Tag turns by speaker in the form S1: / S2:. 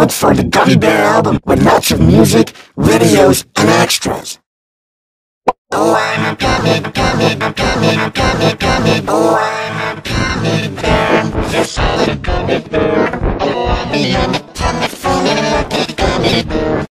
S1: month for the Gummy Bear album with lots of music, videos, and extras. Oh, I'm a gummy, gummy, gummy, gummy, gummy, oh, I'm a gummy bear. Yes, I'm a gummy bear.